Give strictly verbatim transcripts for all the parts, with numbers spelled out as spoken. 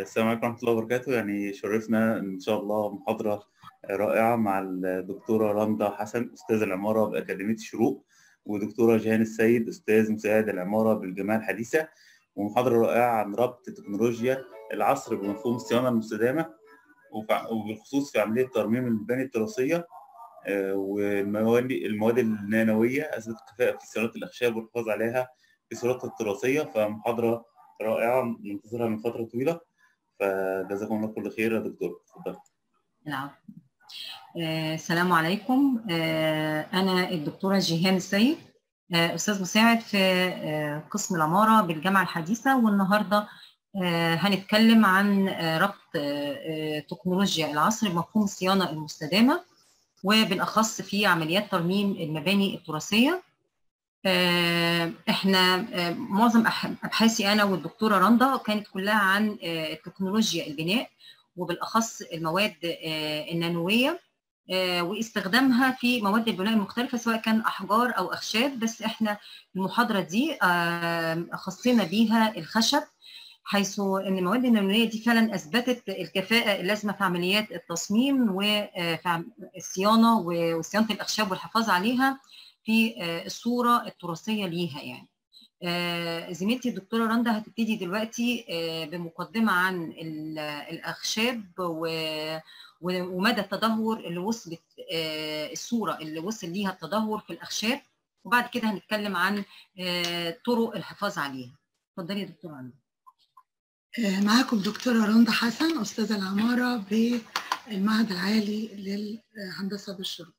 السلام عليكم ورحمة الله وبركاته. يعني شرفنا إن شاء الله محاضرة رائعة مع الدكتورة رندا حسن أستاذ العمارة بأكاديمية الشروق، ودكتورة جيهان السيد أستاذ مساعد العمارة بالجامعة الحديثة، ومحاضرة رائعة عن ربط تكنولوجيا العصر بمفهوم الصيانة المستدامة وبالخصوص في عملية ترميم المباني التراثية والمواد المواد النانوية أثبتت الكفاءة في صيانة الأخشاب والحفاظ عليها في صورتها التراثية. فمحاضرة رائعة منتظرها من فترة طويلة، فجزاكم الله كل خير يا دكتور. اتفضل. نعم. آه، السلام عليكم. آه، أنا الدكتورة جيهان السيد، آه، أستاذ مساعد في آه، قسم العمارة بالجامعة الحديثة، والنهاردة آه، هنتكلم عن آه، ربط آه، تكنولوجيا العصر بمفهوم الصيانة المستدامة، وبالأخص في عمليات ترميم المباني التراثية. احنا معظم ابحاثي انا والدكتوره رندا كانت كلها عن تكنولوجيا البناء، وبالاخص المواد النانويه واستخدامها في مواد البناء المختلفه سواء كان احجار او اخشاب. بس احنا المحاضره دي خصينا بيها الخشب، حيث ان المواد النانويه دي فعلا اثبتت الكفاءه اللازمه في عمليات التصميم وفي الصيانه وصيانه الاخشاب والحفاظ عليها في الصورة التراثية ليها. يعني زميلتي الدكتورة رندا هتبتدي دلوقتي بمقدمة عن الأخشاب ومدى التدهور اللي وصلت الصورة اللي وصل ليها التدهور في الأخشاب، وبعد كده هنتكلم عن طرق الحفاظ عليها. اتفضلي يا دكتورة رندا. معاكم دكتورة رندا حسن أستاذة العمارة بالمعهد العالي للهندسة بالشروق.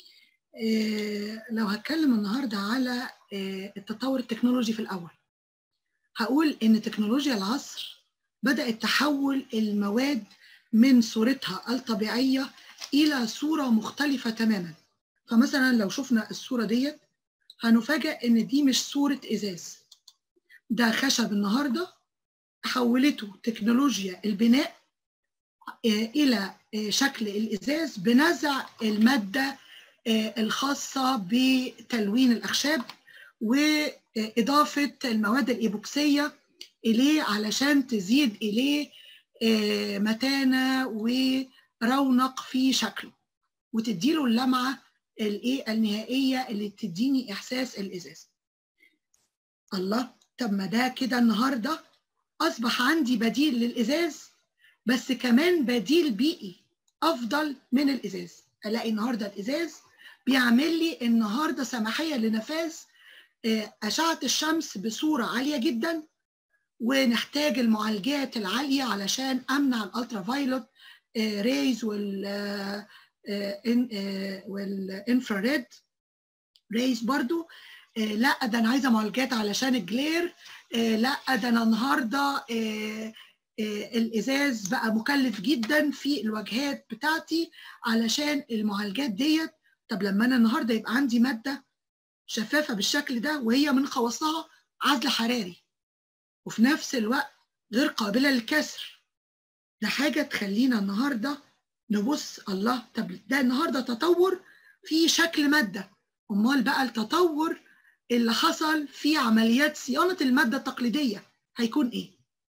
إيه لو هتكلم النهارده على إيه التطور التكنولوجي في الأول، هقول إن تكنولوجيا العصر بدأت تحول المواد من صورتها الطبيعية إلى صورة مختلفة تماما. فمثلا لو شفنا الصورة ديت هنفاجأ إن دي مش صورة إزاز، ده خشب النهارده حولته تكنولوجيا البناء إيه إلى شكل الإزاز بنزع المادة الخاصة بتلوين الأخشاب وإضافة المواد الإيبوكسية إليه علشان تزيد إليه متانة ورونق في شكله وتديله اللمعة النهائية اللي تديني إحساس الإزاز. الله، طب ما ده كده النهاردة أصبح عندي بديل للإزاز، بس كمان بديل بيئي أفضل من الإزاز. ألاقي النهاردة الإزاز بيعمل لي النهارده سماحيه لنفاذ اشعه الشمس بصوره عاليه جدا، ونحتاج المعالجات العاليه علشان امنع الالترا فايلوت ريز وال والانفراريد ريز برضو. لا ده انا عايزه معالجات علشان الجلير، لا ده انا النهارده الازاز بقى مكلف جدا في الواجهات بتاعتي علشان المعالجات ديت. طب لما انا النهارده يبقى عندي ماده شفافه بالشكل ده وهي من خواصها عزل حراري وفي نفس الوقت غير قابله للكسر، ده حاجه تخلينا النهارده نبص الله، طب ده النهارده تطور في شكل ماده، امال بقى التطور اللي حصل في عمليات صيانه الماده التقليديه هيكون ايه؟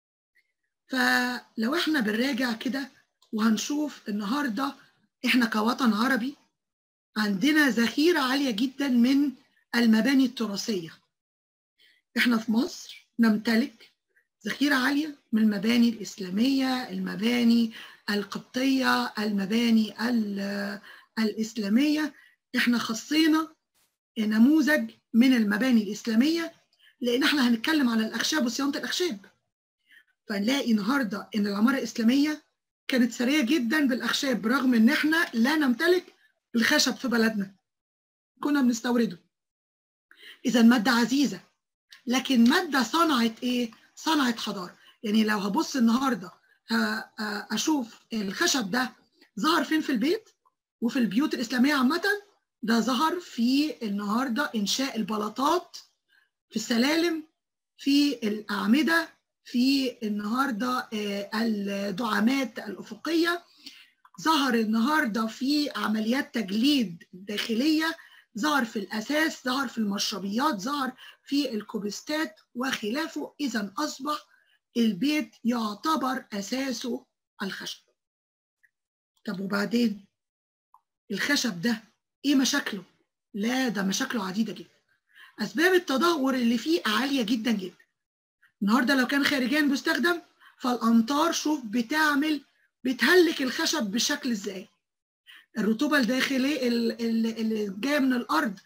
فلو احنا بنراجع كده وهنشوف النهارده احنا كوطن عربي عندنا ذخيرة عالية جدا من المباني التراثية. احنا في مصر نمتلك ذخيرة عالية من المباني الإسلامية، المباني القبطية، المباني الإسلامية. احنا خصينا نموذج من المباني الإسلامية لأن احنا هنتكلم على الأخشاب وصيانة الأخشاب. فنلاقي النهاردة إن العمارة الإسلامية كانت سرية جدا بالأخشاب برغم إن احنا لا نمتلك الخشب في بلدنا، كنا بنستورده. إذا مادة عزيزة، لكن مادة صنعت إيه؟ صنعت حضارة. يعني لو هبص النهاردة أشوف الخشب ده ظهر فين في البيت وفي البيوت الإسلامية عامة، ده ظهر في النهاردة إنشاء البلاطات، في السلالم، في الأعمدة، في النهاردة الدعامات الأفقية، ظهر النهارده في عمليات تجليد داخليه، ظهر في الاساس، ظهر في المشربيات، ظهر في الكوبستات وخلافه. اذا اصبح البيت يعتبر أساسه الخشب. طب وبعدين الخشب ده إيه مشاكله؟ لا، ده مشاكله عديدة جدا. أسباب التدهور اللي فيه عالية جدا جدا. النهارده لو كان خارجيا بيستخدم، فالأمطار شوف بتعمل بتهلك الخشب بشكل إزاي. الرطوبة الداخلية اللي جاية من الأرض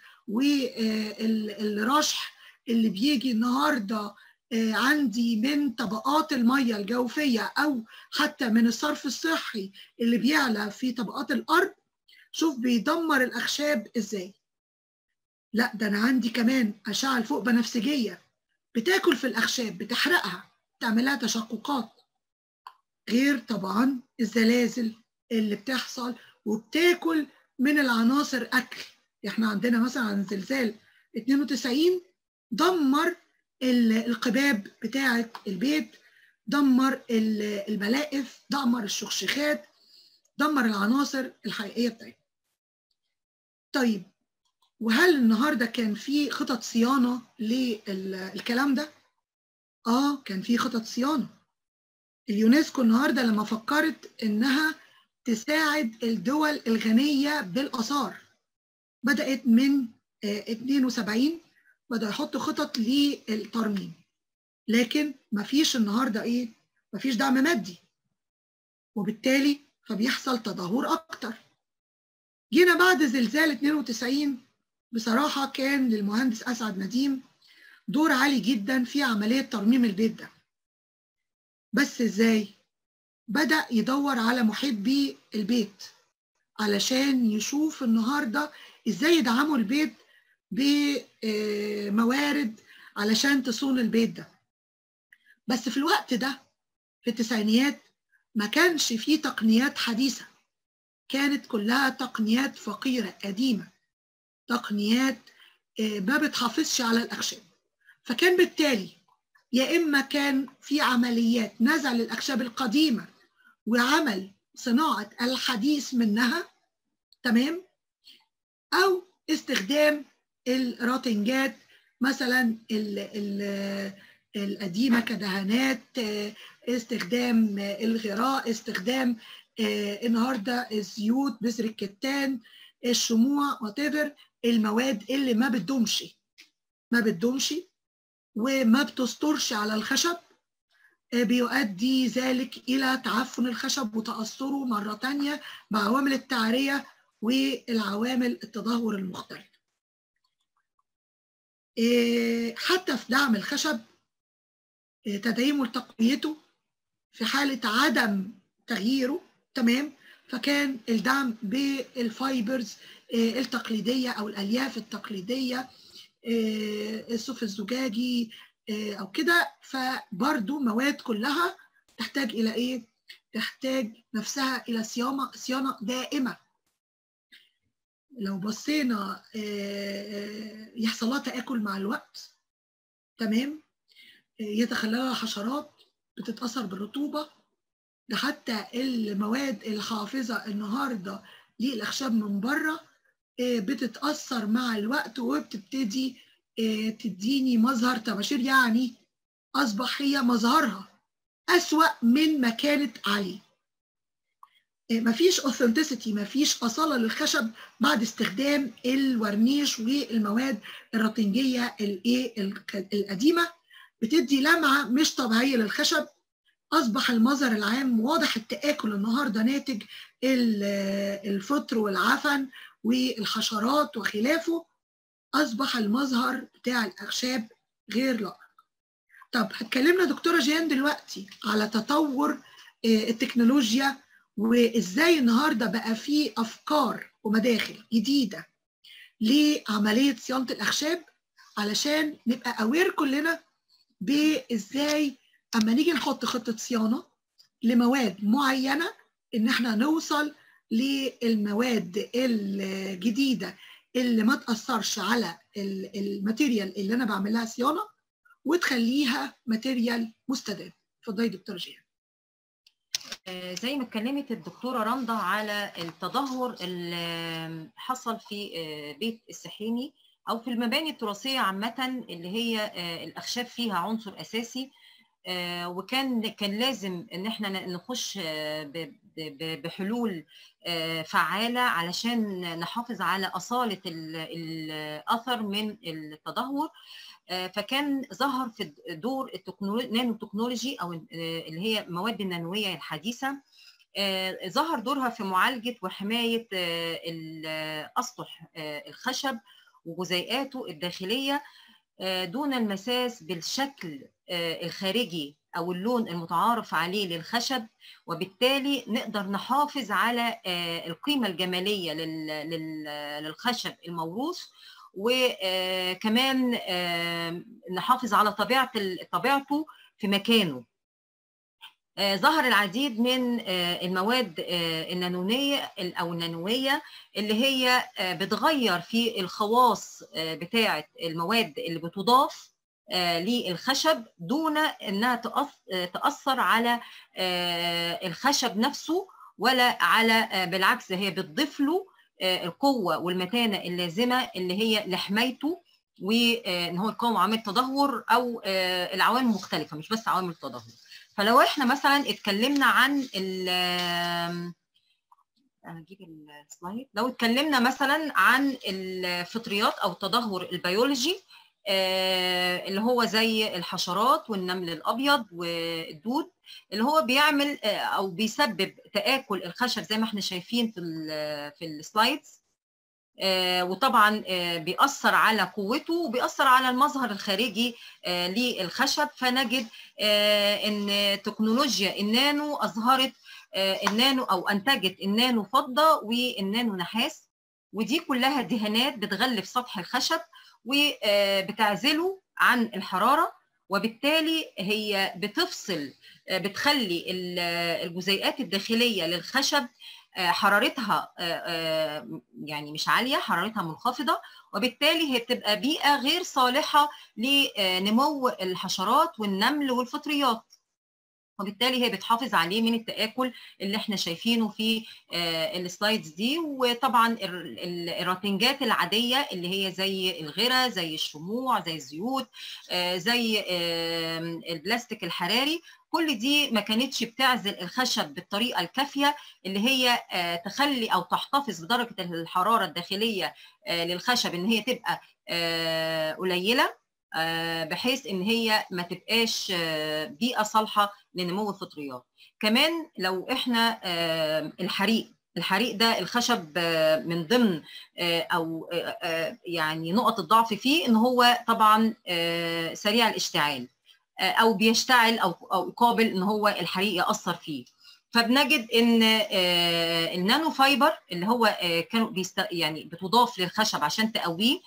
والرشح اللي بيجي النهارده عندي من طبقات المية الجوفية أو حتى من الصرف الصحي اللي بيعلى في طبقات الأرض، شوف بيدمر الأخشاب إزاي. لا، ده أنا عندي كمان أشعة الفوق بنفسجية بتاكل في الأخشاب، بتحرقها، تعملها تشققات، غير طبعا الزلازل اللي بتحصل وبتاكل من العناصر أكل. احنا عندنا مثلا عن زلزال اتنين وتسعين دمر القباب بتاعة البيت، دمر الملائف، دمر الشخشخات، دمر العناصر الحقيقية بتاعتها. طيب، وهل النهارده كان في خطط صيانة للكلام ده؟ اه، كان في خطط صيانة. اليونسكو النهارده لما فكرت انها تساعد الدول الغنية بالآثار، بدأت من اتنين وسبعين بدأ يحطوا خطط للترميم، لكن مفيش النهارده ايه؟ مفيش دعم مادي، وبالتالي فبيحصل تدهور اكتر. جينا بعد زلزال اتنين وتسعين، بصراحة كان للمهندس أسعد نديم دور عالي جدا في عملية ترميم البيت ده. بس ازاي؟ بدأ يدور على محبي البيت علشان يشوف النهارده ازاي يدعموا البيت بموارد علشان تصون البيت ده. بس في الوقت ده في التسعينيات ما كانش فيه تقنيات حديثة، كانت كلها تقنيات فقيرة قديمة، تقنيات ما بتحافظش على الأخشاب. فكان بالتالي يا إما كان في عمليات نزع للأخشاب القديمة وعمل صناعة الحديث منها، تمام، أو استخدام الراتنجات مثلا ال ال القديمة كدهانات، استخدام الغراء، استخدام النهارده الزيوت، بذر الكتان، الشموع، whatever، المواد اللي ما بتدومش ما بتدومش وما بتسترش على الخشب، بيؤدي ذلك إلى تعفن الخشب وتأثره مرة تانية بعوامل التعرية والعوامل التدهور المختلفة. حتى في دعم الخشب، تدعيمه لتقويته في حالة عدم تغييره، تمام، فكان الدعم بالفايبرز التقليدية أو الألياف التقليدية، الصوف الزجاجي أو كده. فبرضو مواد كلها تحتاج إلى إيه؟ تحتاج نفسها إلى صيانة صيانة دائمة. لو بصينا يحصل لها تآكل مع الوقت، تمام، يتخللها حشرات، بتتأثر بالرطوبة، ده حتى المواد الحافظة النهاردة للأخشاب من بره بتتأثر مع الوقت وبتبتدي تديني مظهر طباشير، يعني أصبح هي مظهرها أسوأ من ما كانت عليه. مفيش authenticity، مفيش أصالة للخشب بعد استخدام الورنيش والمواد الرطنجية القديمة، بتدي لمعة مش طبيعية للخشب. أصبح المظهر العام واضح التآكل النهاردة ناتج الفطر والعفن والحشرات وخلافه، أصبح المظهر بتاع الأخشاب غير لائق. طب هتكلمنا دكتورة جيهان دلوقتي على تطور التكنولوجيا وإزاي النهاردة بقى فيه أفكار ومداخل جديدة لعملية صيانة الأخشاب، علشان نبقى أوير كلنا بإزاي أما نيجي نحط خطة صيانة لمواد معينة إن احنا نوصل للمواد الجديدة اللي ما تأثرش على الماتيريال اللي أنا بعمل لها صيانة وتخليها ماتيريال مستدام. اتفضلي دكتورة جيهان. زي ما اتكلمت الدكتورة رندا على التدهور اللي حصل في بيت السحيمي أو في المباني التراثية عامة اللي هي الأخشاب فيها عنصر أساسي، وكان كان لازم ان احنا نخش بحلول فعالة علشان نحافظ على أصالة الأثر من التدهور. فكان ظهر في دور النانو تكنولوجي أو اللي هي المواد النانوية الحديثة، ظهر دورها في معالجة وحماية أسطح الخشب وجزيئاته الداخلية دون المساس بالشكل الخارجي أو اللون المتعارف عليه للخشب، وبالتالي نقدر نحافظ على القيمة الجمالية للخشب الموروث، وكمان نحافظ على طبيعة طبيعته في مكانه. ظهر العديد من المواد النانونية أو النانوية اللي هي بتغير في الخواص بتاعة المواد اللي بتضاف للخشب دون أنها تأثر على الخشب نفسه، ولا على بالعكس هي بتضيف له القوة والمتانة اللازمة اللي هي لحمايته، وإن هو يقاوم عوامل التدهور أو العوامل المختلفة مش بس عوامل التدهور. فلو احنا مثلا اتكلمنا عن ال هجيب السلايد، لو اتكلمنا مثلا عن الفطريات او التدهور البيولوجي اللي هو زي الحشرات والنمل الابيض والدود، اللي هو بيعمل او بيسبب تآكل الخشب زي ما احنا شايفين في في السلايدز، وطبعا بيأثر على قوته وبيأثر على المظهر الخارجي للخشب. فنجد ان تكنولوجيا النانو اظهرت النانو او انتجت النانو فضه والنانو نحاس، ودي كلها دهانات بتغلف سطح الخشب وبتعزله عن الحراره، وبالتالي هي بتفصل بتخلي الجزيئات الداخليه للخشب حرارتها يعني مش عاليه، حرارتها منخفضه، وبالتالي هي بتبقى بيئه غير صالحه لنمو الحشرات والنمل والفطريات، وبالتالي هي بتحافظ عليه من التآكل اللي احنا شايفينه في السلايدز دي. وطبعا الراتنجات العاديه اللي هي زي الغرة، زي الشموع، زي الزيوت، زي البلاستيك الحراري، كل دي ما كانتش بتعزل الخشب بالطريقه الكافيه اللي هي تخلي او تحتفظ بدرجه الحراره الداخليه للخشب ان هي تبقى قليله، بحيث ان هي ما تبقاش بيئه صالحه لنمو الفطريات. كمان لو احنا الحريق الحريق ده الخشب من ضمن او يعني نقط الضعف فيه ان هو طبعا سريع الاشتعال او بيشتعل او او قابل ان هو الحريق ياثر فيه. فبنجد ان النانو فايبر اللي هو كانوا بيست يعني بتضاف للخشب عشان تقويه،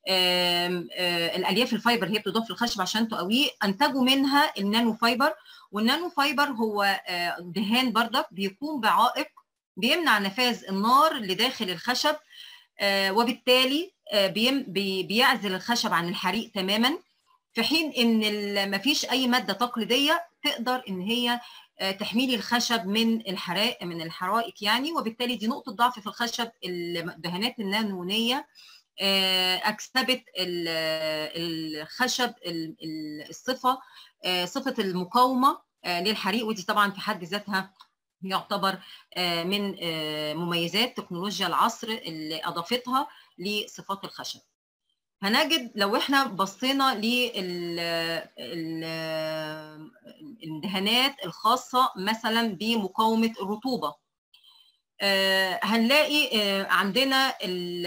الالياف الفايبر هي بتضاف للخشب عشان تقويه، انتجوا منها النانو فايبر. والنانو فايبر هو دهان بردك بيكون بعائق بيمنع نفاذ النار لداخل الخشب، وبالتالي بيعزل الخشب عن الحريق تماما، في حين ان مفيش اي ماده تقليديه تقدر ان هي تحميل الخشب من الحرائق من الحرائق يعني. وبالتالي دي نقطه ضعف في الخشب. الدهانات النانونيه اكسبت الخشب الصفه صفه المقاومه للحريق، ودي طبعا في حد ذاتها يعتبر من مميزات تكنولوجيا العصر اللي اضافتها لصفات الخشب. هنجد لو احنا بصينا للدهانات الخاصه مثلا بمقاومه الرطوبه، هنلاقي عندنا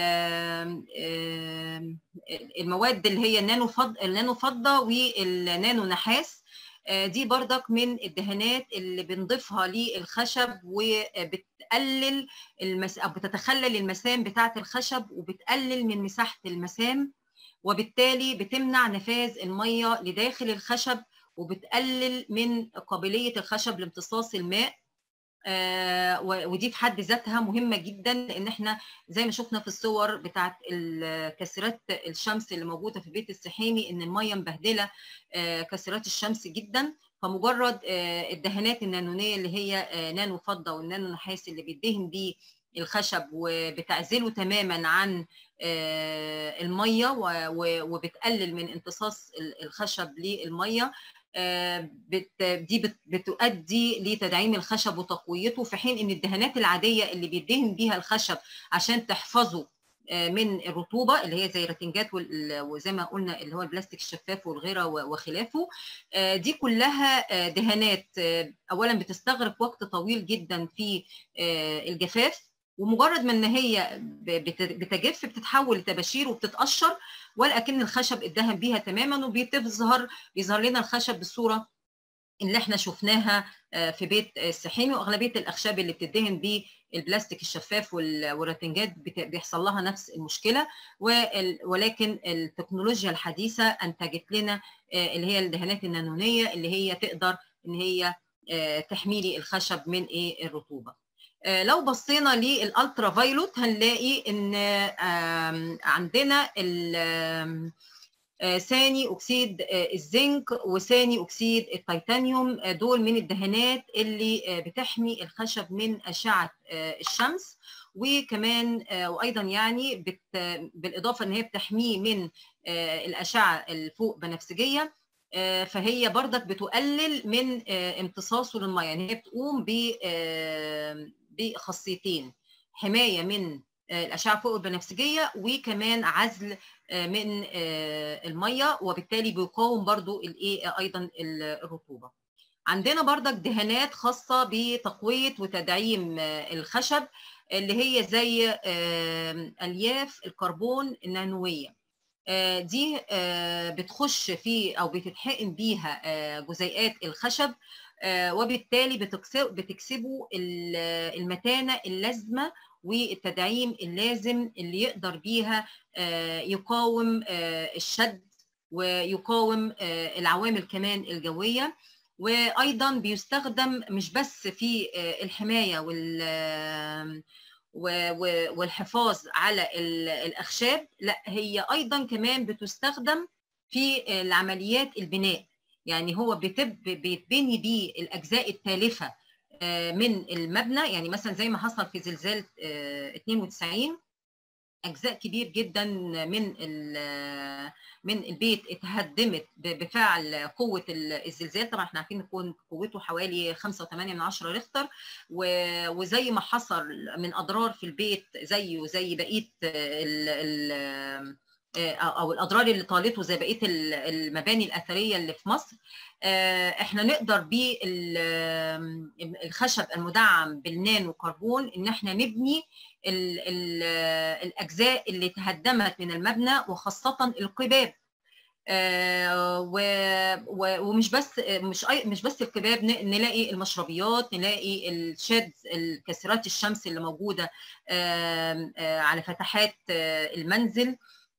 المواد اللي هي النانو فضه النانو فضه والنانو نحاس، دي بردك من الدهانات اللي بنضيفها للخشب وبتقلل المس... او بتتخلل المسام بتاعه الخشب وبتقلل من مساحه المسام، وبالتالي بتمنع نفاذ الميه لداخل الخشب وبتقلل من قابليه الخشب لامتصاص الماء. آه ودي في حد ذاتها مهمه جدا، لان احنا زي ما شفنا في الصور بتاعت كاسرات الشمس اللي موجوده في بيت السحيمي ان الميه مبهدله آه كاسرات الشمس جدا. فمجرد آه الدهانات النانونيه اللي هي آه نانو فضه والنانو نحاس اللي بيدهن بيه الخشب وبتعزله تماما عن آه الميه وبتقلل من امتصاص الخشب للميه، دي بتؤدي لتدعيم الخشب وتقويته، في حين ان الدهانات العاديه اللي بيدهن بيها الخشب عشان تحفظه من الرطوبه اللي هي زي الرتنجات وزي ما قلنا اللي هو البلاستيك الشفاف والغيره وخلافه، دي كلها دهانات اولا بتستغرق وقت طويل جدا في الجفاف، ومجرد ما ان هي بتجف بتتحول لطباشير وبتتقشر ولكن الخشب اتدهن بيها تماما، وبتظهر بيظهر لنا الخشب بالصوره اللي احنا شفناها في بيت السحيمي. واغلبيه الاخشاب اللي بتدهن بالبلاستيك الشفاف والرتنجات بيحصل لها نفس المشكله، ولكن التكنولوجيا الحديثه انتجت لنا اللي هي الدهانات النانونيه اللي هي تقدر ان هي تحميلي الخشب من ايه الرطوبه. لو بصينا للالترا فايلوت هنلاقي ان عندنا ثاني اكسيد الزنك وثاني اكسيد التيتانيوم، دول من الدهانات اللي بتحمي الخشب من اشعه الشمس، وكمان وايضا يعني بالاضافه ان هي بتحميه من الاشعه الفوق بنفسجيه، فهي برضك بتقلل من امتصاصه للميه. يعني هي بتقوم بخاصيتين، حمايه من الاشعه فوق البنفسجيه وكمان عزل من الميه، وبالتالي بيقاوم برضو الايه ايضا الرطوبه. عندنا برضك دهانات خاصه بتقويه وتدعيم الخشب اللي هي زي الياف الكربون النانويه، دي بتخش في او بتتحقن بيها جزيئات الخشب، وبالتالي بتكسبوا المتانه اللازمه والتدعيم اللازم اللي يقدر بيها يقاوم الشد ويقاوم العوامل كمان الجويه. وايضا بيستخدم مش بس في الحمايه وال والحفاظ على الاخشاب، لا هي ايضا كمان بتستخدم في العمليات البناء. يعني هو بيتبني بيه الاجزاء التالفه من المبنى، يعني مثلا زي ما حصل في زلزال اثنين وتسعين اجزاء كبير جدا من من البيت اتهدمت بفعل قوه الزلزال. طبعا احنا عارفين ان قوته حوالي خمسة وثمانية من عشرة ريختر، وزي ما حصل من اضرار في البيت زيه زي بقيه ال ال او الاضرار اللي طالته زي بقيه المباني الاثريه اللي في مصر، احنا نقدر بالخشب المدعم بالنانو كربون ان احنا نبني ال ال الاجزاء اللي تهدمت من المبنى، وخاصه القباب. ومش بس مش مش بس القباب، نلاقي المشربيات، نلاقي الشاد الكاسرات الشمس اللي موجوده على فتحات المنزل.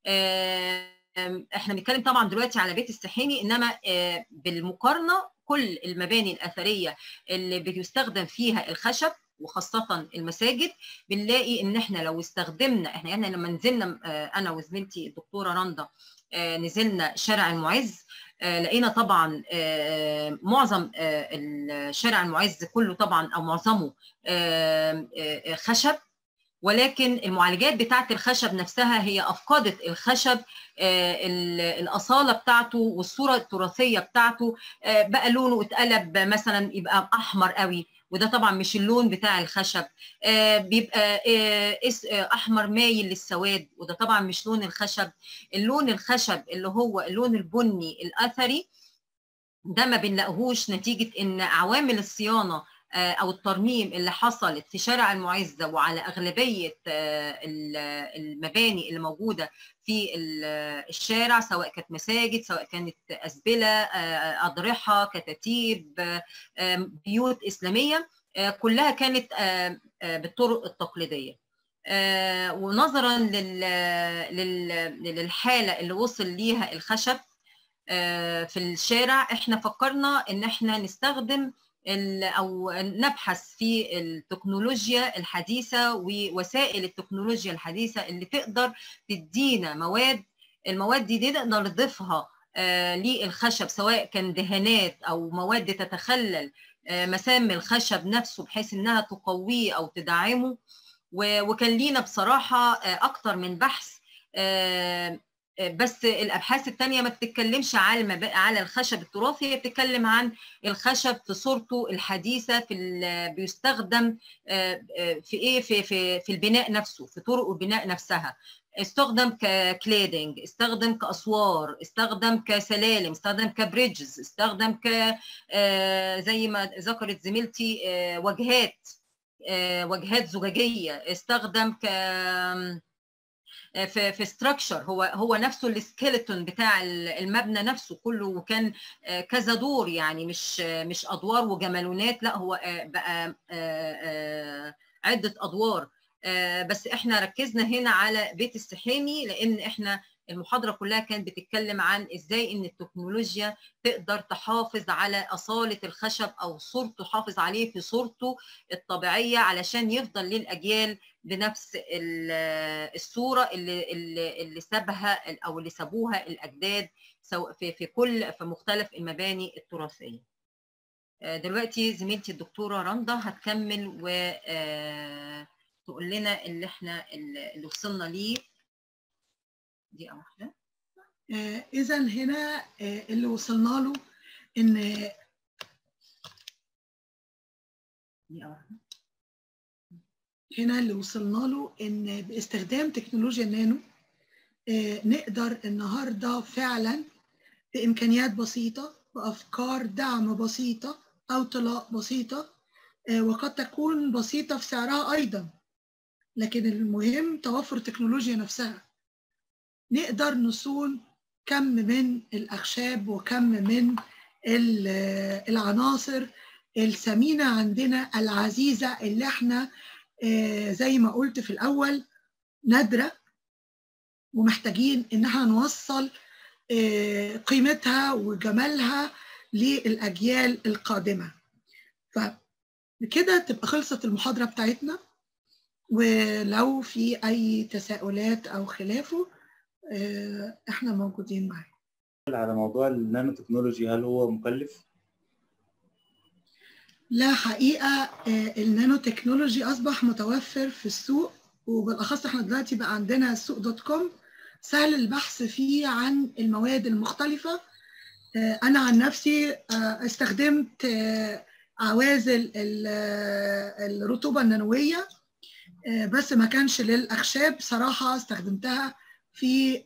احنا بنتكلم طبعا دلوقتي على بيت السحيمي، انما بالمقارنه كل المباني الاثريه اللي بيستخدم فيها الخشب وخاصه المساجد بنلاقي ان احنا لو استخدمنا احنا يعني لما نزلنا انا وزميلتي الدكتوره رندا نزلنا شارع المعز، لقينا طبعا معظم الشارع المعز كله طبعا او معظمه خشب، ولكن المعالجات بتاعه الخشب نفسها هي افقدت الخشب الاصاله بتاعته والصوره التراثيه بتاعته، بقى لونه اتقلب مثلا يبقى احمر قوي، وده طبعا مش اللون بتاع الخشب، بيبقى احمر مايل للسواد، وده طبعا مش لون الخشب. اللون الخشب اللي هو اللون البني الاثري ده ما بنلاقيهوش نتيجه ان عوامل الصيانه او الترميم اللي حصلت في شارع المعزه وعلى اغلبيه المباني اللي موجوده في الشارع، سواء كانت مساجد، سواء كانت ازبله، اضرحه، كتاتيب، بيوت اسلاميه، كلها كانت بالطرق التقليديه. ونظرا للحاله اللي وصل ليها الخشب في الشارع، احنا فكرنا ان احنا نستخدم او نبحث في التكنولوجيا الحديثه ووسائل التكنولوجيا الحديثه اللي تقدر تدينا مواد، المواد دي نقدر نضيفها للخشب سواء كان دهانات او مواد تتخلل مسام الخشب نفسه بحيث انها تقويه او تدعمه. وكان لينا بصراحه اكتر من بحث بس الابحاث الثانيه ما بتتكلمش على على الخشب التراثي، هي بتتكلم عن الخشب في صورته الحديثه، في بيستخدم في ايه في في في البناء نفسه، في طرق البناء نفسها. استخدم ككليدنج، استخدم كاسوار، استخدم كسلالم، استخدم كبريدجز، استخدم ك زي ما ذكرت زميلتي واجهات واجهات زجاجيه، استخدم ك في في ستراكشر، هو هو نفسه السكيلتون بتاع المبنى نفسه كله، وكان كذا دور، يعني مش مش ادوار وجمالونات، لا هو بقى عده ادوار. بس احنا ركزنا هنا على بيت السحيمي، لان احنا المحاضره كلها كانت بتتكلم عن ازاي ان التكنولوجيا تقدر تحافظ على اصاله الخشب او صورته، تحافظ عليه في صورته الطبيعيه علشان يفضل للاجيال بنفس الصوره اللي اللي, اللي سابها او اللي سابوها الاجداد في في كل في مختلف المباني التراثيه. دلوقتي زميلتي الدكتوره رندا هتكمل وتقول لنا اللي احنا اللي وصلنا ليه. دقيقة واحدة. آه إذا هنا آه اللي وصلنا له إن دقيقة واحدة. هنا اللي وصلنا له إن باستخدام تكنولوجيا النانو آه نقدر النهارده فعلا بإمكانيات بسيطة، بأفكار دعم بسيطة أو طلاء بسيطة، آه وقد تكون بسيطة في سعرها أيضا، لكن المهم توفر التكنولوجيا نفسها. نقدر نصون كم من الأخشاب وكم من العناصر الثمينة عندنا العزيزة، اللي احنا زي ما قلت في الأول نادرة، ومحتاجين إن احنا نوصل قيمتها وجمالها للأجيال القادمة. فبكده تبقى خلصت المحاضرة بتاعتنا، ولو في أي تساؤلات أو خلافه احنا موجودين معاك. على موضوع النانو تكنولوجي، هل هو مكلف؟ لا حقيقة النانو تكنولوجي أصبح متوفر في السوق، وبالأخص احنا دلوقتي بقى عندنا السوق دوت كوم سهل البحث فيه عن المواد المختلفة. أنا عن نفسي استخدمت عوازل الرطوبة النانوية، بس ما كانش للأخشاب صراحة، استخدمتها في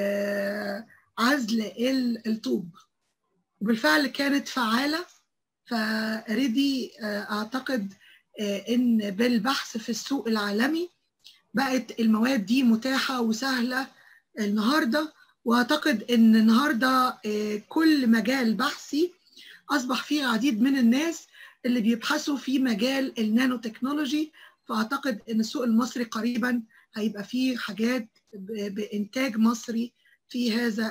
عزل الطوب، وبالفعل كانت فعالة. فريدي أعتقد إن بالبحث في السوق العالمي بقت المواد دي متاحة وسهلة النهاردة، وأعتقد إن النهاردة كل مجال بحثي أصبح فيه العديد من الناس اللي بيبحثوا في مجال النانو تكنولوجي. فأعتقد إن السوق المصري قريبا هيبقى فيه حاجات بإنتاج مصري في هذا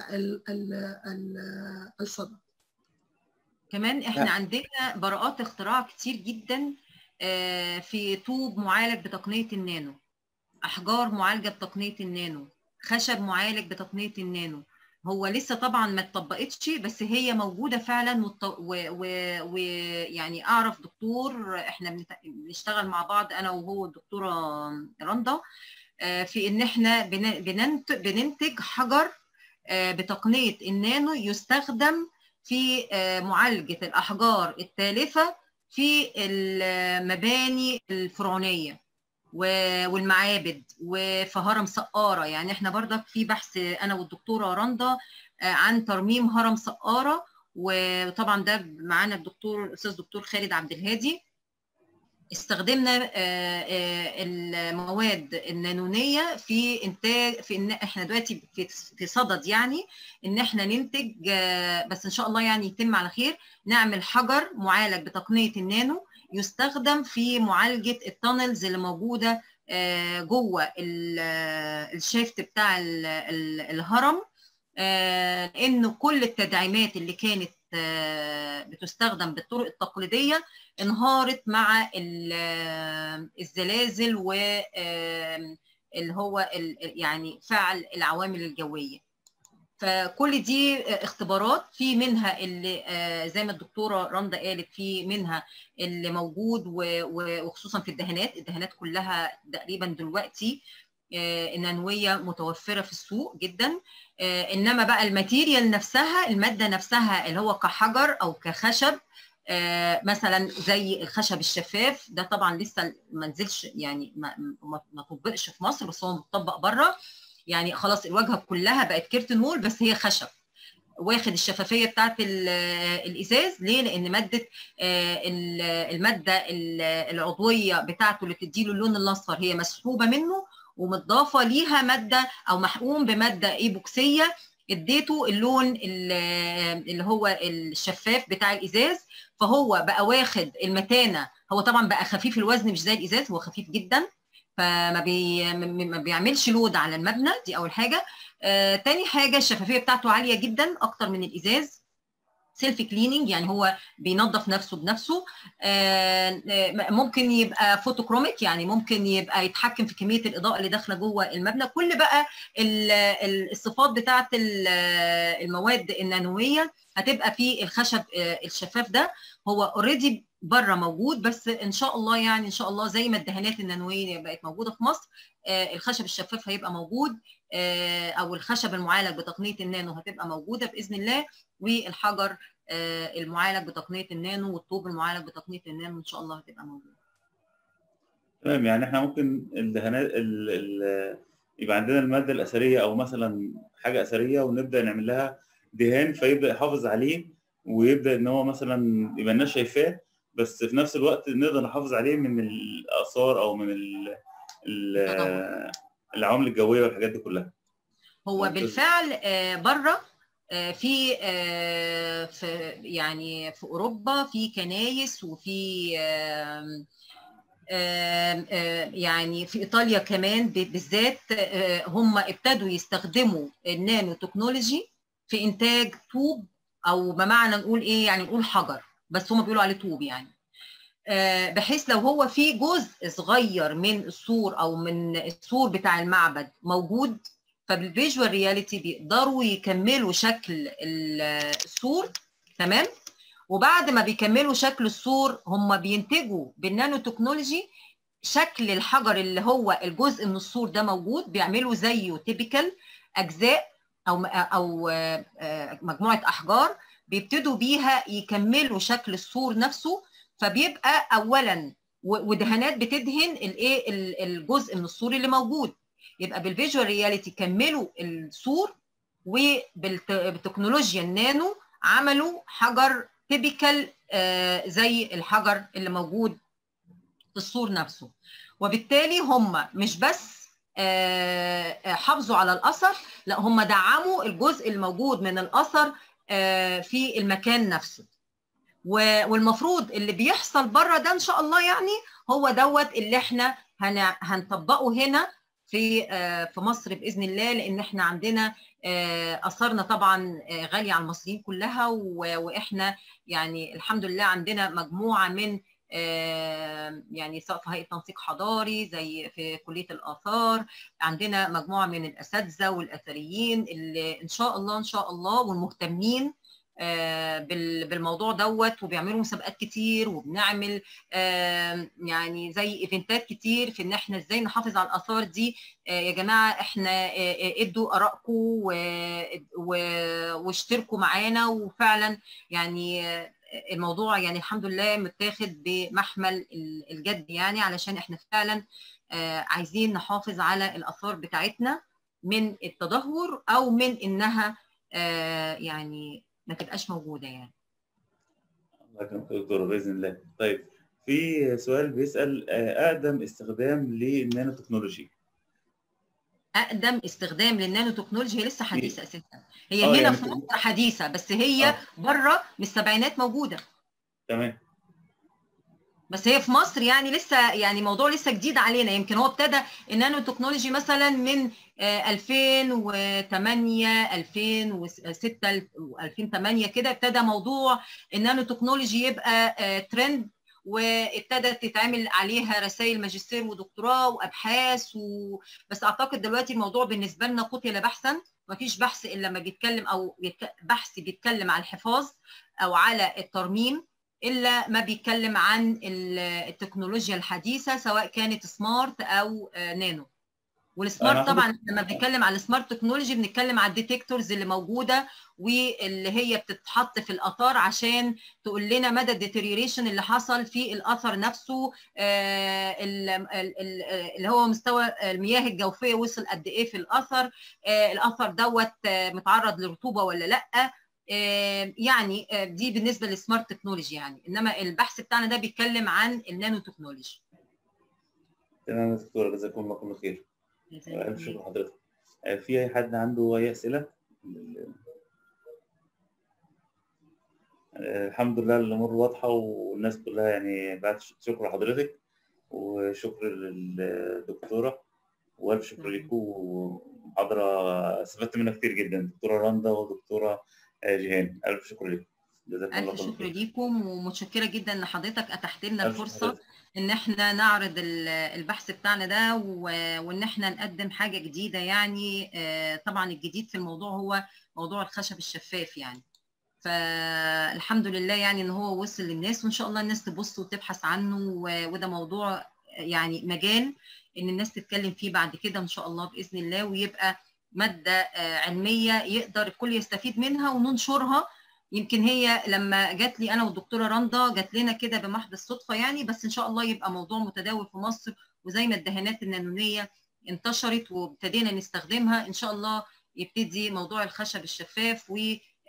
الصدد. كمان احنا عندنا براءات اختراع كتير جدا في طوب معالج بتقنية النانو، أحجار معالجة بتقنية النانو، خشب معالج بتقنية النانو. هو لسه طبعا ما اتطبقتش، بس هي موجودة فعلا، ويعني أعرف دكتور احنا بنشتغل مع بعض أنا وهو الدكتورة رندا في إن احنا بننتج حجر بتقنية النانو يستخدم في معالجة الأحجار التالفة في المباني الفرعونية والمعابد وفي هرم سقارة. يعني احنا برضك في بحث أنا والدكتورة رندا عن ترميم هرم سقارة، وطبعا ده معانا الدكتور الأستاذ دكتور خالد عبد الهادي. استخدمنا المواد النانونيه في انتاج، في ان احنا دلوقتي في صدد يعني ان احنا ننتج، بس ان شاء الله يعني يتم على خير، نعمل حجر معالج بتقنيه النانو يستخدم في معالجه التانلز اللي موجوده جوه الشافت بتاع الهرم، لان كل التدعيمات اللي كانت بتستخدم بالطرق التقليديه انهارت مع الزلازل واللي هو يعني فعل العوامل الجويه. فكل دي اختبارات، في منها اللي زي ما الدكتوره رندا قالت، في منها اللي موجود وخصوصا في الدهانات. الدهانات كلها تقريبا دلوقتي النانويه متوفره في السوق جدا. انما بقى الماتيريال نفسها، الماده نفسها اللي هو كحجر او كخشب، مثلا زي الخشب الشفاف ده طبعا لسه ما نزلش، يعني ما ما طبقش في مصر، بس هو مطبق بره. يعني خلاص الواجهه كلها بقت كيرتن وول، بس هي خشب واخد الشفافيه بتاعت الازاز. ليه؟ لان ماده الماده العضويه بتاعته اللي بتديله اللون الاصفر هي مسحوبه منه، ومتضافه ليها ماده او محقوم بماده ايبوكسيه اديته اللون اللي هو الشفاف بتاع الازاز. فهو بقى واخد المتانه، هو طبعا بقى خفيف الوزن مش زي الازاز، هو خفيف جدا، فما بي ما بيعملش لود على المبنى. دي اول حاجه. آه، تاني حاجه الشفافيه بتاعته عاليه جدا اكتر من الازاز. سيلف كليننج، يعني هو بينظف نفسه بنفسه. آه، ممكن يبقى فوتوكروميك، يعني ممكن يبقى يتحكم في كميه الاضاءه اللي داخله جوه المبنى. كل بقى الصفات بتاعه المواد النانويه هتبقى في الخشب الشفاف ده. هو اوريدي بره موجود، بس ان شاء الله يعني ان شاء الله زي ما الدهانات النانويه بقت موجوده في مصر، الخشب الشفاف هيبقى موجود، او الخشب المعالج بتقنيه النانو هتبقى موجوده باذن الله، والحجر المعالج بتقنيه النانو والطوب المعالج بتقنيه النانو ان شاء الله هتبقى موجوده. تمام. يعني احنا ممكن الدهانات ال ال يبقى عندنا الماده الاثريه او مثلا حاجه اثريه ونبدا نعمل لها دهان فيبدا يحافظ عليه، ويبدا ان هو مثلا يبقى الناس شايفاه، بس في نفس الوقت نقدر نحافظ عليه من الاثار او من ال ال العوامل الجويه والحاجات دي كلها. هو بالفعل بره في في يعني في اوروبا في كنايس، وفي يعني في ايطاليا كمان بالذات هم ابتدوا يستخدموا النانو تكنولوجي في انتاج طوب، او بمعنى نقول ايه، يعني نقول حجر بس هم بيقولوا عليه طوب، يعني بحيث لو هو في جزء صغير من السور او من السور بتاع المعبد موجود، فبالفيجوال رياليتي بيقدروا يكملوا شكل السور. تمام. وبعد ما بيكملوا شكل السور هم بينتجوا بالنانو تكنولوجي شكل الحجر اللي هو الجزء من السور ده موجود، بيعملوا زيه تيبيكال اجزاء او او مجموعه احجار بيبتدوا بيها يكملوا شكل السور نفسه. فبيبقى اولا ودهانات بتدهن الايه الجزء من السور اللي موجود، يبقى بالفيجوال رياليتي كملوا السور، وبالتكنولوجيا النانو عملوا حجر تيبيكال زي الحجر اللي موجود في السور نفسه. وبالتالي هم مش بس حافظوا على الاثر، لا هم دعموا الجزء الموجود من الاثر في المكان نفسه. والمفروض اللي بيحصل بره ده ان شاء الله يعني هو دوت اللي احنا هنطبقه هنا في في مصر باذن الله، لان احنا عندنا اثارنا طبعا غاليه على المصريين كلها، واحنا يعني الحمد لله عندنا مجموعه من يعني سواء في هيئه تنسيق حضاري زي في كليه الاثار، عندنا مجموعه من الاساتذه والاثريين اللي ان شاء الله ان شاء الله والمهتمين بالموضوع دوت، وبيعملوا مسابقات كتير، وبنعمل يعني زي ايفنتات كتير في ان احنا ازاي نحافظ على الاثار دي. يا جماعه احنا ادوا ارائكم واشتركوا معانا، وفعلا يعني الموضوع يعني الحمد لله متاخد بمحمل الجد، يعني علشان احنا فعلا عايزين نحافظ على الاثار بتاعتنا من التدهور او من انها يعني ما تبقاش موجوده يعني. الله يكرمك يا دكتوره باذن الله. طيب في سؤال بيسال اقدم استخدام للنانو تكنولوجي. اقدم استخدام للنانو تكنولوجي هي لسه حديثه اساسا، هي آه هنا يعني في مصر حديثه، بس هي آه. بره من السبعينات موجوده. تمام. بس هي في مصر يعني لسه يعني موضوع لسه جديد علينا. يمكن هو ابتدى النانو تكنولوجي مثلا من ألفين وثمانية ألفين وستة ألفين وثمانية كده ابتدى موضوع النانو تكنولوجي يبقى ترند، وابتدت تتعمل عليها رسائل ماجستير ودكتوراه وابحاث و... بس اعتقد دلوقتي الموضوع بالنسبه لنا قتل بحثا، ما فيش بحث الا لما بيتكلم او بحث بيتكلم على الحفاظ او على الترميم الا ما بيتكلم عن التكنولوجيا الحديثه سواء كانت سمارت او نانو. والسمارت طبعا لما بنتكلم على السمارت تكنولوجي بنتكلم على الديتكتورز اللي موجوده واللي هي بتتحط في الاثار عشان تقول لنا مدى الديتيريوريشن اللي حصل في الاثر نفسه، آه اللي هو مستوى المياه الجوفيه وصل قد ايه في الاثر، آه الاثر دوت آه متعرض لرطوبه ولا لا. آه يعني آه دي بالنسبه للسمارت تكنولوجي يعني، انما البحث بتاعنا ده بيتكلم عن النانو تكنولوجي. تمام يا دكتوره، جزاكم الله كل خير. ألف شكر لحضرتك. في أي حد عنده أي أسئلة؟ الحمد لله الأمور واضحة والناس كلها يعني بعد شكر لحضرتك وشكر للدكتورة وألف شكر لكم، ومحاضرة استفدت منها كتير جدا دكتورة رندا ودكتورة جيهان. ألف شكر لكم. ألف شكر ليكم ومتشكرة جدا إن حضرتك أتحت لنا الفرصة إن إحنا نعرض البحث بتاعنا ده وإن إحنا نقدم حاجة جديدة. يعني طبعا الجديد في الموضوع هو موضوع الخشب الشفاف يعني، فالحمد لله يعني إن هو وصل للناس، وإن شاء الله الناس تبص وتبحث عنه، وده موضوع يعني مجال إن الناس تتكلم فيه بعد كده إن شاء الله بإذن الله، ويبقى مادة علمية يقدر الكل يستفيد منها وننشرها. يمكن هي لما جات لي انا والدكتوره رندا جات لنا كده بمحض الصدفه يعني، بس ان شاء الله يبقى موضوع متداول في مصر، وزي ما الدهانات النانونيه انتشرت وابتدينا نستخدمها ان شاء الله يبتدي موضوع الخشب الشفاف و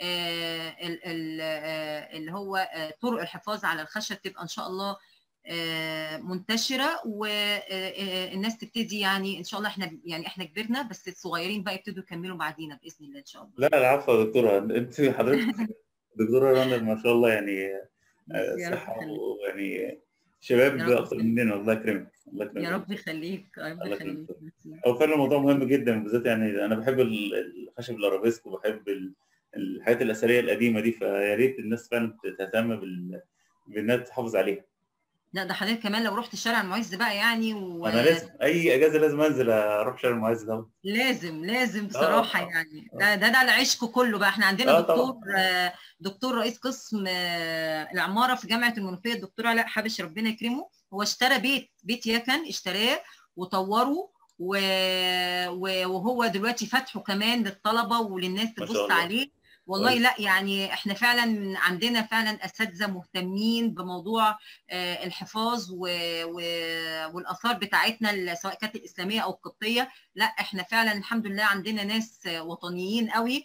اللي هو طرق الحفاظ على الخشب تبقى ان شاء الله منتشره، والناس تبتدي يعني ان شاء الله. احنا يعني احنا كبرنا بس الصغيرين بقى يبتدوا يكملوا بعدينا باذن الله ان شاء الله. لا العفو يا دكتوره، انت حضرتك دكتوره رنا ما شاء الله يعني صحه ويعني شباب اكتر مننا. الله يكرمك. الله يكرمك يا رب يخليك. الله يخليك. هو فعلا الموضوع مهم جدا بالذات، يعني انا بحب الخشب الارابيسك وبحب الحاجات الاثريه القديمه دي، فيا ريت الناس فعلا تهتم بال بانها تحافظ عليها. لا ده حضرتك كمان لو رحت شارع المعز بقى يعني و... انا لازم اي اجازه لازم انزل اروح شارع المعز ده. لازم لازم بصراحه. آه. يعني ده ده ده العشق كله بقى. احنا عندنا آه دكتور آه دكتور رئيس قسم آه العماره في جامعه المنوفيه الدكتور علاء حبش ربنا يكرمه، هو اشترى بيت بيت يكن اشتراه وطوره و... وهو دلوقتي فاتحه كمان للطلبه وللناس تبص عليه. والله لا يعني احنا فعلا عندنا فعلا اساتذه مهتمين بموضوع الحفاظ والاثار بتاعتنا سواء كانت الاسلاميه او القبطيه. لا احنا فعلا الحمد لله عندنا ناس وطنيين قوي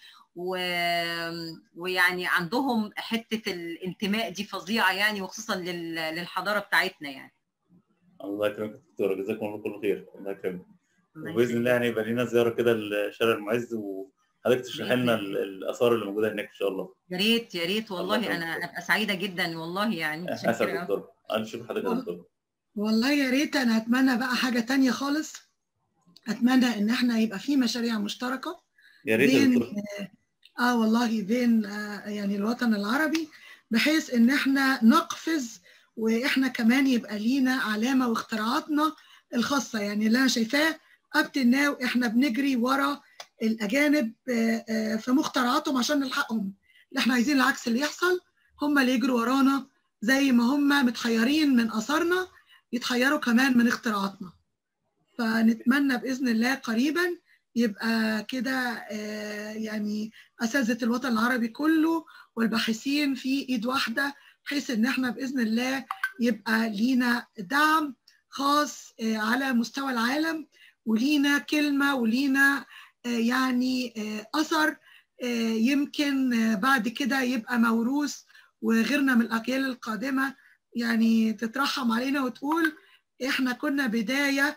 ويعني عندهم حته الانتماء دي فظيعه يعني، وخصوصا للحضاره بتاعتنا يعني. الله يكرمك دكتوره، جزاكم الله كل خير. الله يكرمك. وباذن الله يعني يبقى لنا زياره كده لشارع المعز و حضرتك تشرح لنا الاثار اللي موجوده هناك ان شاء الله. يا ريت يا ريت والله، انا ابقى سعيده جدا والله يعني. حسن دكتور، نشوف حضرتك يا دكتور. والله يا ريت. انا اتمنى بقى حاجه ثانيه خالص، اتمنى ان احنا يبقى في مشاريع مشتركه يا ريت يا دكتور. اه والله بين آه يعني الوطن العربي، بحيث ان احنا نقفز واحنا كمان يبقى لينا علامه واختراعاتنا الخاصه. يعني اللي انا شايفاه اب ناو احنا بنجري ورا الاجانب في مخترعاتهم عشان نلحقهم. اللي احنا عايزين العكس اللي يحصل، هم اللي يجروا ورانا زي ما هم متحيرين من اثارنا يتحيروا كمان من اختراعاتنا. فنتمنى باذن الله قريبا يبقى كده يعني اساتذه الوطن العربي كله والباحثين في ايد واحده، بحيث ان احنا باذن الله يبقى لينا دعم خاص على مستوى العالم، ولينا كلمه ولينا يعني اثر يمكن بعد كده يبقى موروث، وغيرنا من الاجيال القادمه يعني تترحم علينا وتقول احنا كنا بدايه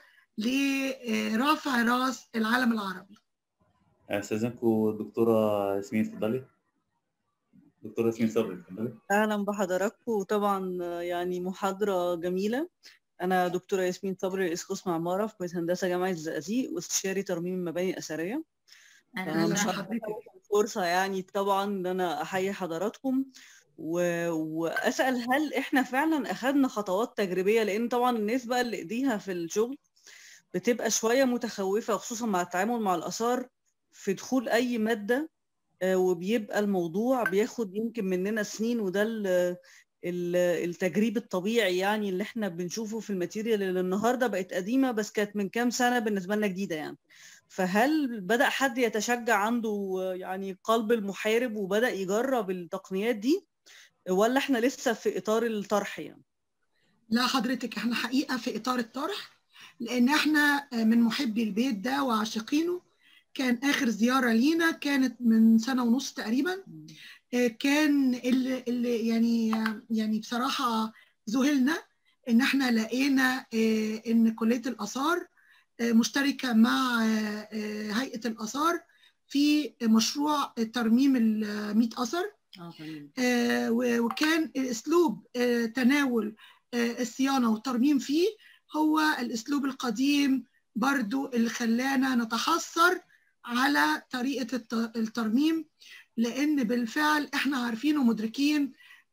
لرفع راس العالم العربي. استاذنكم الدكتوره ياسمين، اتفضلي. دكتوره ياسمين صبري، اتفضلي. اهلا بحضراتكم، وطبعا يعني محاضره جميله. انا دكتوره ياسمين صبري، رئيس قسم عماره في كليه هندسه جامعه الزقازيق واستشاري ترميم المباني الاثريه. اهلا بحضرتك. فرصه يعني طبعا ان انا احيي حضراتكم و... واسال هل احنا فعلا اخذنا خطوات تجريبيه، لان طبعا الناس بقى اللي ايديها في الشغل بتبقى شويه متخوفه خصوصا مع التعامل مع الاثار في دخول اي ماده، وبيبقى الموضوع بياخد يمكن مننا سنين، وده التجريب الطبيعي يعني اللي احنا بنشوفه في الماتيريال اللي النهارده بقت قديمه بس كانت من كام سنه بالنسبه لنا جديده يعني. فهل بدأ حد يتشجع عنده يعني قلب المحارب وبدأ يجرب التقنيات دي ولا احنا لسه في اطار الطرح يعني؟ لا حضرتك، احنا حقيقه في اطار الطرح، لان احنا من محبي البيت ده وعاشقينه. كان اخر زياره لينا كانت من سنه ونص تقريبا. كان اللي, اللي يعني يعني بصراحه ذهلنا ان احنا لقينا ان كليه الاثار مشتركه مع هيئه الاثار في مشروع ترميم ال مئة اثر. اه وكان اسلوب تناول الصيانه والترميم فيه هو الاسلوب القديم برضو اللي خلانا نتحسر على طريقه الترميم، لان بالفعل احنا عارفين ومدركين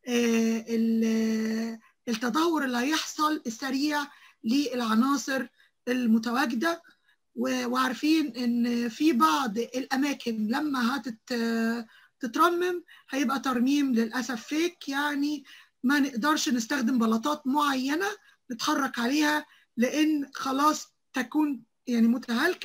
التدهور اللي هيحصل السريع للعناصر المتواجده، وعارفين ان في بعض الاماكن لما هتترمم هيبقى ترميم للاسف فيك، يعني ما نقدرش نستخدم بلاطات معينه نتحرك عليها لان خلاص تكون يعني متهالكه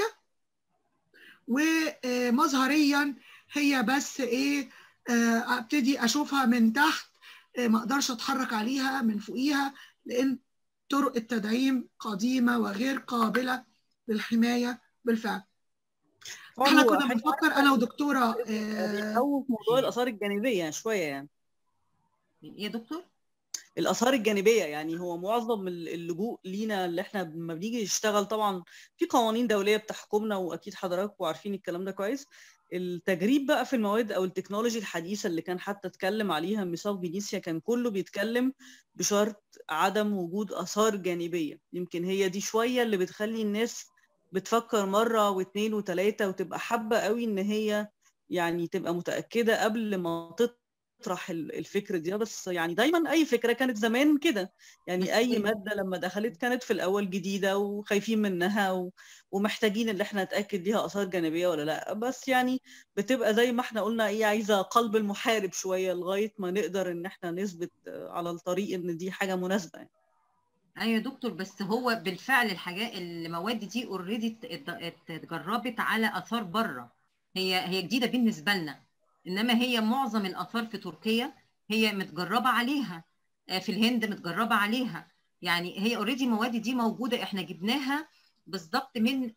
ومظهريا هي بس ايه ابتدي اشوفها من تحت، ما اقدرش اتحرك عليها من فوقيها لان طرق التدعيم قديمه وغير قابله للحمايه بالفعل. احنا كنا بنفكر انا ودكتوره بيخوف موضوع الاثار الجانبيه شويه يعني. ايه يا دكتور؟ الاثار الجانبيه يعني هو معظم اللجوء لينا اللي احنا لما بنيجي نشتغل طبعا في قوانين دوليه بتحكمنا واكيد حضراتكم عارفين الكلام ده كويس. التجريب بقى في المواد او التكنولوجي الحديثه اللي كان حتى اتكلم عليها ميثاق فينيسيا كان كله بيتكلم بشرط عدم وجود اثار جانبيه. يمكن هي دي شويه اللي بتخلي الناس بتفكر مره واثنين وثلاثه وتبقى حابه قوي ان هي يعني تبقى متاكده قبل ما تطرح الفكره دي. بس يعني دايما اي فكره كانت زمان كده يعني اي ماده لما دخلت كانت في الاول جديده وخايفين منها و... ومحتاجين ان احنا نتاكد ليها اثار جانبيه ولا لا. بس يعني بتبقى زي ما احنا قلنا ايه عايزه قلب المحارب شويه لغايه ما نقدر ان احنا نثبت على الطريق ان دي حاجه مناسبه يعني. ايوه يا دكتور، بس هو بالفعل الحاجات المواد دي اوريدي اتجربت على اثار بره، هي هي جديده بالنسبه لنا، انما هي معظم الاثار في تركيا هي متجربه عليها، في الهند متجربه عليها، يعني هي اوريدي المواد دي موجوده، احنا جبناها بالظبط من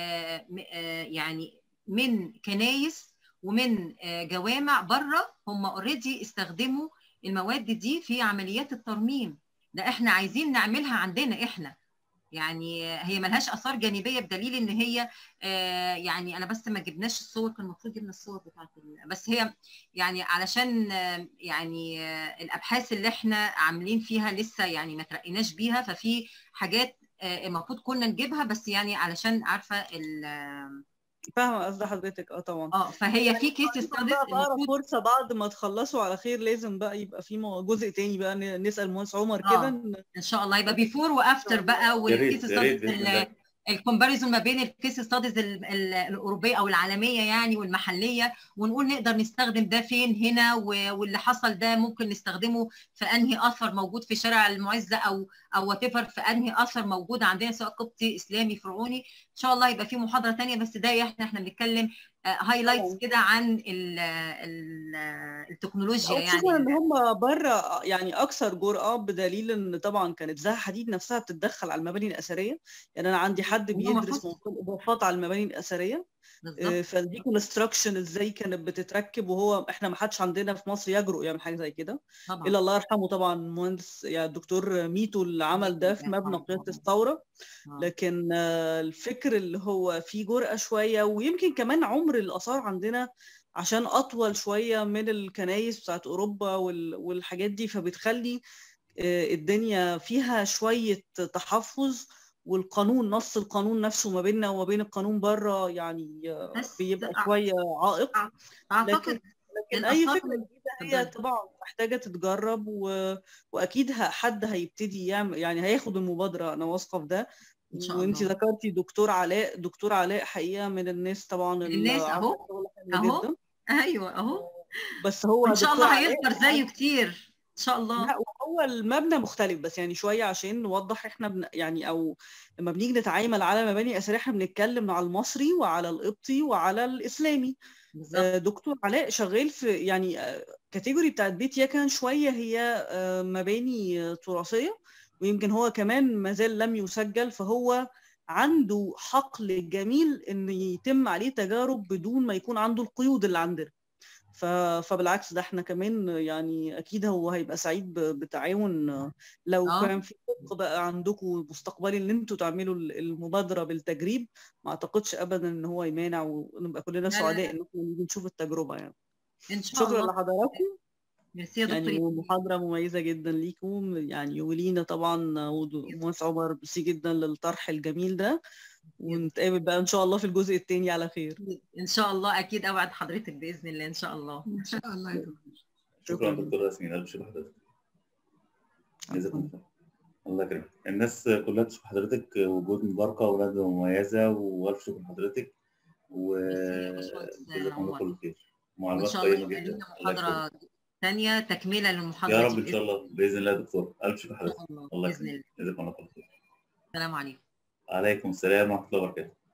يعني من كنايس ومن جوامع بره، هم اوريدي استخدموا المواد دي في عمليات الترميم. ده احنا عايزين نعملها عندنا احنا، يعني هي ملهاش اثار جانبيه بدليل ان هي آه يعني انا بس ما جبناش الصور، كان المفروض جبنا الصور بتاعت، بس هي يعني علشان آه يعني آه الابحاث اللي احنا عاملين فيها لسه يعني ما ترقيناش بيها، ففي حاجات آه المفروض كنا نجيبها بس يعني علشان عارفه ال فاهمه قصد حضرتك. اه طبعا. اه فهي في كيس ستاديز المفروض فرصه بعد ما تخلصوا على خير لازم بقى يبقى في جزء تاني بقى نسال مهندس عمر كده اه ان شاء الله يبقى بيفور وافتر بقى، والكيس ستاديز الكومباريزون ما بين الكيس ستاديز الاوروبيه او العالميه يعني والمحليه، ونقول نقدر نستخدم ده فين هنا، واللي حصل ده ممكن نستخدمه في انهي اثر موجود في شارع المعزه او او وات ايفر في انهي اثر موجود عندنا سواء قبطي اسلامي فرعوني. ان شاء الله يبقى في محاضره ثانيه، بس ده احنا احنا بنتكلم هايلايتس كده عن ال ال التكنولوجيا يعني، خصوصا ان هم بره يعني اكثر جرأه، بدليل ان طبعا كانت زها حديد نفسها بتتدخل على المباني الاثريه. يعني انا عندي حد بيدرس موضوع الاضافات على المباني الاثريه، فالديكونستراكشن ازاي كانت بتتركب، وهو احنا ما حدش عندنا في مصر يجرؤ يعمل حاجه زي كده الا الله يرحمه طبعا مهندس يعني الدكتور ميتو اللي عمل ده في مبنى قياده الثوره. لكن الفكر اللي هو فيه جرأه شويه، ويمكن كمان عمر الاثار عندنا عشان اطول شويه من الكنايس بتاعت اوروبا والحاجات دي، فبتخلي الدنيا فيها شويه تحفظ، والقانون نص القانون نفسه ما بيننا وما بين القانون بره يعني بيبقى شويه عائق. اعتقد لكن اي فكره جديده هي طبعا محتاجه تتجرب، و... واكيد حد هيبتدي يعمل يعني هياخد المبادره، انا واثقه في ده. وانت ذكرتي دكتور علاء، دكتور علاء حقيقه من الناس طبعا الناس اهو اهو ايوه اهو، بس هو ان شاء الله هيكبر زيه كتير ان شاء الله. لا وهو هو المبنى مختلف بس يعني شويه عشان نوضح احنا بن يعني او لما بنيجي نتعامل على مباني اثريه احنا بنتكلم على المصري وعلى القبطي وعلى الاسلامي. بالظبط. دكتور علاء شغال في يعني كاتيجوري بتاعت بيت يكن شويه هي مباني تراثيه، ويمكن هو كمان ما زال لم يسجل، فهو عنده حقل جميل ان يتم عليه تجارب بدون ما يكون عنده القيود اللي عندنا. فبالعكس ده احنا كمان يعني اكيد هو هيبقى سعيد بتعاون لو آه. كان في طرق بقى عندكم مستقبلي ان انتوا تعملوا المبادره بالتجريب، ما اعتقدش ابدا ان هو يمانع، ونبقى كلنا لا سعداء لا ان احنا نيجي نشوف التجربه يعني. ان شاء شكرا الله. لحضراتكم، ميرسي يا يعني دكتور. محاضره مميزه جدا ليكم يعني، ولينا طبعا ومهندس عمر ميرسي جدا للطرح الجميل ده، ونتقابل بقى ان شاء الله في الجزء الثاني على خير ان شاء الله، اكيد اوعد حضرتك باذن الله ان شاء الله. ان شاء الله يا دكتور. شكرا دكتور ياسمين، الف شكر لحضرتك. جزاكم الله. الله يكرمك. الناس كلها تشوف حضرتك وجود مباركه وولادة مميزه، والف شكر لحضرتك وجزاكم الله كل خير. وان شاء الله يبقى لنا محاضره ثانيه تكمله للمحاضره يا رب ان شاء الله باذن الله يا دكتور. الف شكر لحضرتك. الله باذن الله. جزاكم الله كل خير. السلام عليكم. عليكم السلام ورحمه الله وبركاته.